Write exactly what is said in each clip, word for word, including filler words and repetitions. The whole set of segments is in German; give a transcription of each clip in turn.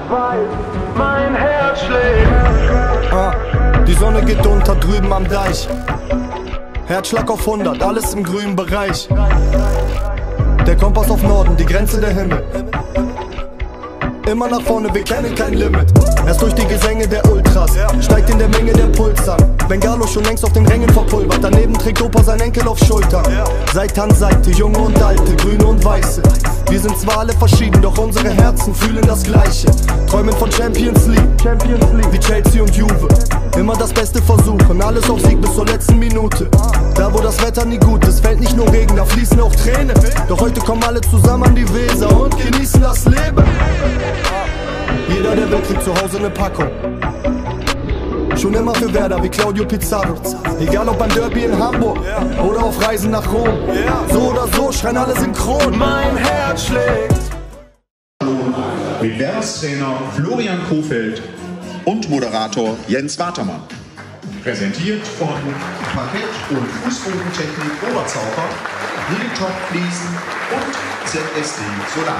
weiß, mein Herz schlägt. Ah, die Sonne geht unter drüben am Deich. Herzschlag auf hundert, alles im grünen Bereich. Der Kompass auf Norden, die Grenze der Himmel. Immer nach vorne, wir kennen kein Limit. Erst durch die Gesänge der Ultras steigt in der Menge der Puls an. Bengalo schon längst auf den Rängen verpulvert. Daneben trägt Opa sein Enkel auf Schultern. Seite an Seite, Junge und Alte, Grüne und Weiße. Wir sind zwar alle verschieden, doch unsere Herzen fühlen das Gleiche. Träumen von Champions League, Champions League wie Chelsea und Juve. Immer das Beste versuchen, alles auf Sieg bis zur letzten Minute. Da wo das Wetter nie gut ist, fällt nicht nur Regen, da fließen auch Tränen. Doch heute kommen alle zusammen an die Weser und genießen das Leben. Jeder der Welt kriegt zu Hause eine Packung. Schon immer für Werder wie Claudio Pizarro. Egal ob beim Derby in Hamburg oder auf Reisen nach Rom. So oder so schreien alle synchron. Mein Herz schlägt. Mit Werderstrainer Florian Kohfeldt und Moderator Jens Watermann. Präsentiert von Parkett- und Fußbodentechnik Oberzauber, Hilltop Fliesen und Z S D Solar.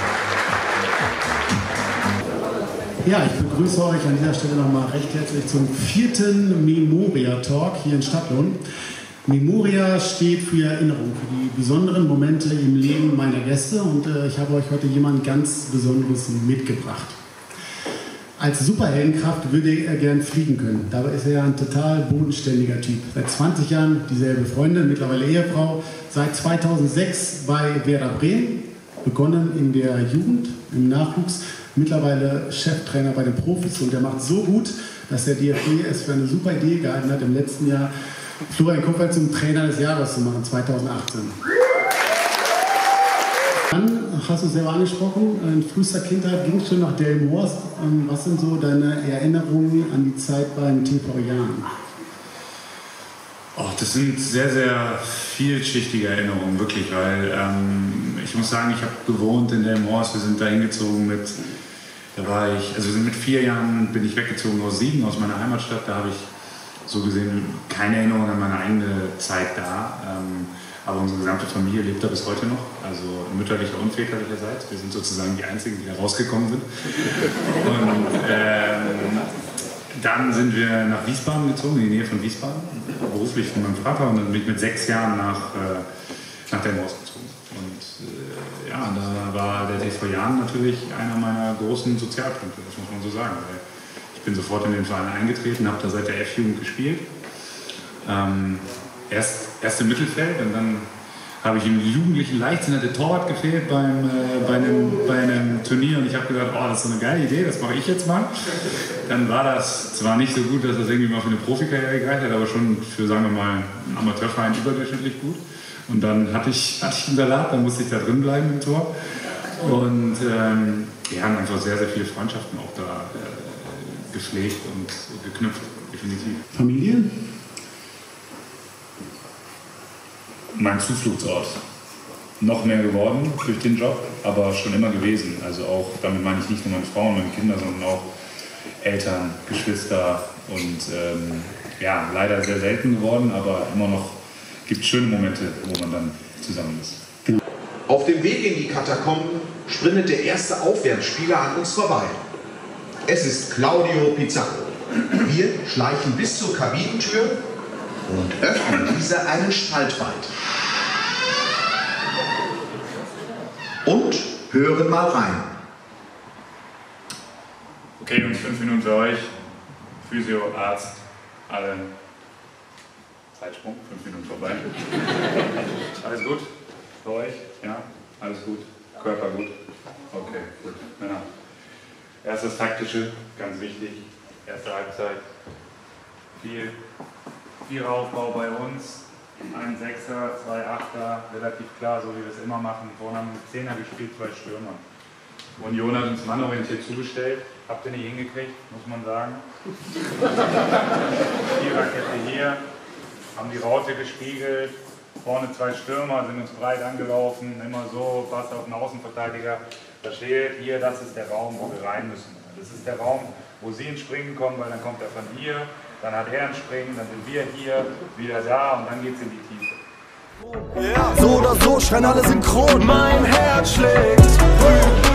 Ja, ich begrüße euch an dieser Stelle nochmal recht herzlich zum vierten Memoria-Talk hier in Stadtlohn. Memoria steht für Erinnerung, für die besonderen Momente im Leben meiner Gäste und äh, ich habe euch heute jemand ganz Besonderes mitgebracht. Als Superheldenkraft würde er gern fliegen können. Dabei ist er ja ein total bodenständiger Typ. Seit zwanzig Jahren dieselbe Freundin, mittlerweile Ehefrau. Seit zweitausendsechs bei Werder Bremen, begonnen in der Jugend, im Nachwuchs. Mittlerweile Cheftrainer bei den Profis und der macht so gut, dass der D F B es für eine super Idee gehalten hat, im letzten Jahr Florian Kohfeldt zum Trainer des Jahres zu machen, zweitausendachtzehn. Dann hast du es selber angesprochen, in frühester Kindheit ging es schon nach Delmenhorst. Was sind so deine Erinnerungen an die Zeit beim T V Jahn? Oh, das sind sehr, sehr vielschichtige Erinnerungen, wirklich, weil ähm, ich muss sagen, ich habe gewohnt in Delmenhorst, wir sind da hingezogen mit, da war ich, also wir sind mit vier Jahren bin ich weggezogen aus Siegen, aus meiner Heimatstadt, da habe ich so gesehen keine Erinnerung an meine eigene Zeit da, ähm, aber unsere gesamte Familie lebt da bis heute noch, also mütterlicher und väterlicherseits, wir sind sozusagen die Einzigen, die da rausgekommen sind. Und ähm, dann sind wir nach Wiesbaden gezogen, in die Nähe von Wiesbaden, beruflich von meinem Vater, und dann bin ich mit sechs Jahren nach, äh, nach Delmenhorst gezogen. Und äh, ja, da war der T V Jahn natürlich einer meiner großen Sozialpunkte, das muss man so sagen. Weil ich bin sofort in den Verein eingetreten, habe da seit der F-Jugend gespielt. Ähm, erst, erst im Mittelfeld und dann habe ich im jugendlichen Leichtsinn, hat der Torwart gefehlt beim, äh, bei, einem, bei einem Turnier und ich habe gedacht, oh, das ist so eine geile Idee, das mache ich jetzt mal. Dann war das zwar nicht so gut, dass das irgendwie mal für eine Profikarriere gereicht hat, aber schon für, sagen wir mal, einen Amateurverein überdurchschnittlich gut. Und dann hatte ich, hatte ich einen Salat, dann musste ich da drin bleiben im Tor. Und ähm, wir haben einfach sehr, sehr viele Freundschaften auch da äh, gepflegt und geknüpft, definitiv. Familie? Mein Zufluchtsort. Noch mehr geworden durch den Job, aber schon immer gewesen. Also auch, damit meine ich nicht nur meine Frau und meine Kinder, sondern auch Eltern, Geschwister und ähm, ja, leider sehr selten geworden, aber immer noch gibt es schöne Momente, wo man dann zusammen ist. Genau. Auf dem Weg in die Katakomben sprintet der erste Aufwärtsspieler an uns vorbei. Es ist Claudio Pizarro. Wir schleichen bis zur Kabinentür und öffnen diese einen Spalt weit. Und hören mal rein. Okay, Jungs, fünf Minuten für euch. Physio, Arzt, alle. Zeitsprung, fünf Minuten vorbei. Alles gut? Für euch? Ja? Alles gut? Körper gut? Okay, gut. Männer. Erstes Taktische, ganz wichtig. Erste Halbzeit. Viel. Viereraufbau bei uns. Ein Sechser, zwei Achter, relativ klar, so wie wir es immer machen. Vorne haben wir mit Zehner gespielt, zwei Stürmer. Union hat uns mannorientiert zugestellt. Habt ihr nicht hingekriegt, muss man sagen. Viererkette hier, haben die Raute gespiegelt. Vorne zwei Stürmer, sind uns breit angelaufen, immer so, Pass auf den Außenverteidiger. Da steht hier, das ist der Raum, wo wir rein müssen. Das ist der Raum, wo sie ins Springen kommen, weil dann kommt er von hier, dann hat er ein Springen, dann sind wir hier, wieder da und dann geht es in die Tiefe. So oder so schreien alle synchron. Mein Herz schlägt.